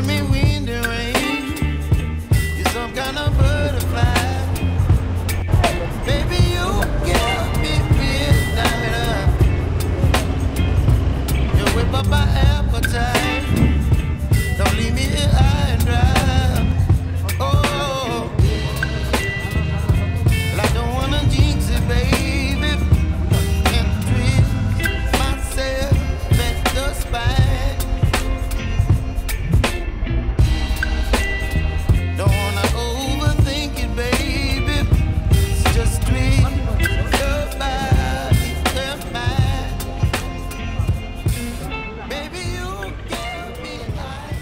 giving me wind and rain. You're some kind of butterfly. Baby, you give me midnight. You whip up my appetite. Don't leave me here high and dry. Oh, well, I don't wanna jinx it, baby. Can't twist myself at the spine. Don't wanna overthink it, baby. It's just twist your body and mine. Baby, you give me high.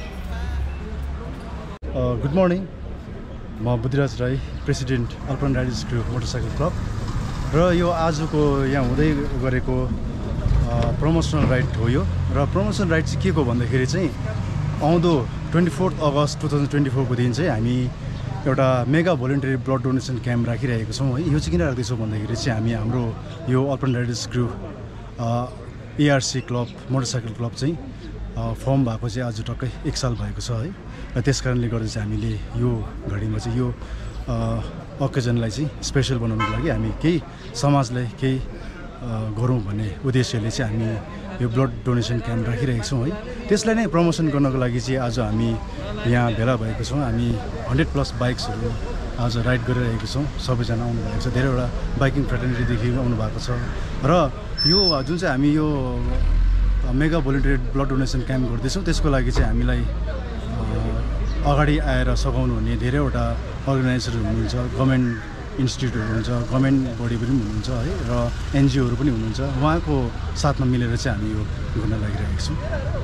Good morning म Buddhiraj Rai president Alpan riders crew motorcycle club र यो आजको यहाँ हुँदै गरेको promotional ride हो यो र प्रमोसनल राइड चाहिँ के को भन्दाखेरि चाहिँ आउँदो 24 अगस्त 2024 को दिन चाहिँ हामी एउटा mega voluntary blood donation camp राखिरहेको छौँ है। यो चाहिँ किन राख्दैछौँ भन्दाखेरि चाहिँ हामी हाम्रो यो Alpan riders crew ARC club motorcycle club चाहिँ फर्म भएको चाहिँ आज टक्कै 1 साल भएको छ है। र त्यस कारणले गर्दा चाहिँ हामीले यो घडीमा चाहिँ यो अकेजनलाई चाहिँ स्पेसल बनाउनको लागि हामी केही समाजलाई केही गरौँ भन्ने उद्देश्यले चाहिँ हामी यो ब्लड डोनेसन क्याम्प राखिरहेका छौँ है। त्यसलाई नै प्रमोसन गर्नको लागि चाहिँ आज हामी यहाँ भेला भएको छौँ। हामी 100+ बाइक्सहरू आज राइड गरिरहेको छौँ। सबैजना आउनु भएको छ, धेरैवटा बाइकिङ फ्रेटर्निटीदेखि आउनु भएको छ। र यो जुन चाहिँ हामी यो mega voluntary blood donation camp गर्दैछौँ त्यसको लागि चाहिँ हामीलाई अगाडि आएर सघाउनु हुने धेरैवटा अर्गनाइजरहरू हुनुहुन्छ, गभर्मेन्ट इन्स्टिट्युटहरू हुनुहुन्छ, गभर्मेन्ट बडी पनि हुनुहुन्छ है र एनजिओहरू पनि हुनुहुन्छ। उहाँको साथमा मिलेर चाहिँ हामी यो गर्न लागिरहेका छौँ।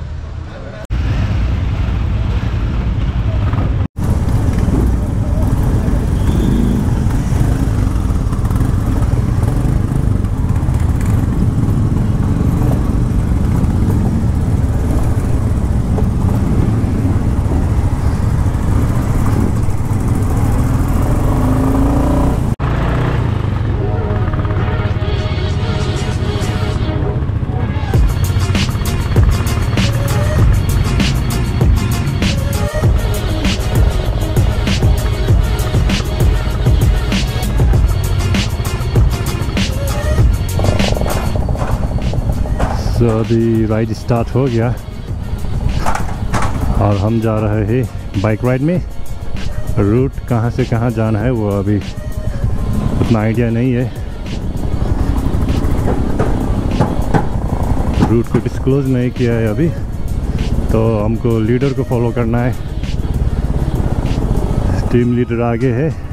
तो अभी राइड स्टार्ट हो गया और हम जा रहे हैं बाइक राइड में। रूट कहाँ से कहाँ जाना है वो अभी उतना आइडिया नहीं है। रूट को डिस्क्लोज नहीं किया है अभी, तो हमको लीडर को फॉलो करना है। टीम लीडर आगे है।